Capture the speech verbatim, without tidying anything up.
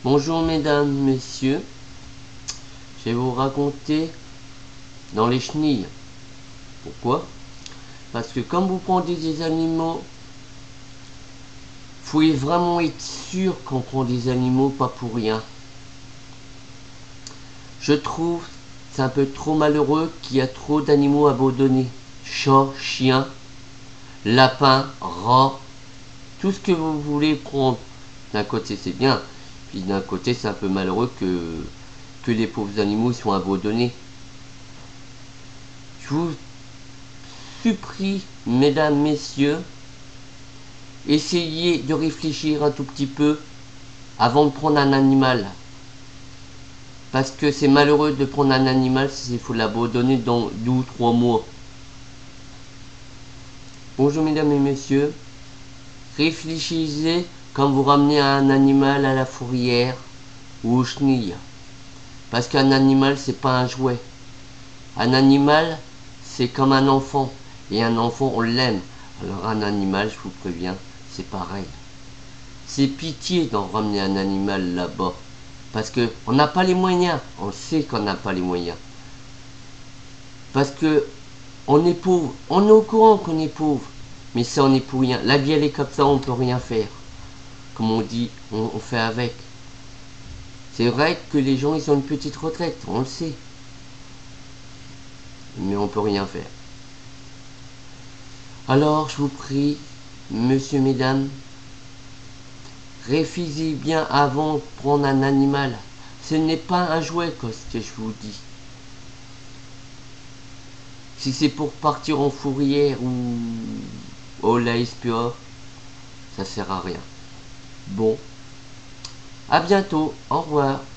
Bonjour mesdames, messieurs, je vais vous raconter dans les chenilles. Pourquoi? Parce que quand vous prenez des animaux, faut vraiment être sûr qu'on prend des animaux pas pour rien. Je trouve c'est un peu trop malheureux qu'il y a trop d'animaux abandonnés. Chats, chiens, lapins, rats, tout ce que vous voulez prendre. D'un côté c'est bien, puis d'un côté c'est un peu malheureux que, que les pauvres animaux soient abandonnés. Je vous supplie, mesdames, messieurs, essayez de réfléchir un tout petit peu avant de prendre un animal. Parce que c'est malheureux de prendre un animal s'il faut l'abandonner dans deux ou trois mois. Bonjour mesdames et messieurs, réfléchissez quand vous ramenez un animal à la fourrière ou aux chenilles. Parce qu'un animal c'est pas un jouet. Un animal c'est comme un enfant. Et un enfant on l'aime. Alors un animal, je vous préviens, c'est pareil. C'est pitié d'en ramener un animal là-bas. Parce que on n'a pas les moyens. On sait qu'on n'a pas les moyens. Parce que on est pauvre. On est au courant qu'on est pauvre. Mais ça on est pour rien. La vie elle est comme ça, on peut rien faire. Comme on dit, on, on fait avec. C'est vrai que les gens ils ont une petite retraite, on le sait. Mais on peut rien faire. Alors je vous prie, monsieur, mesdames, réfléchissez bien avant de prendre un animal. Ce n'est pas un jouet, ce que je vous dis. Si c'est pour partir en fourrière ou au la S P A, ça sert à rien. Bon, à bientôt, au revoir.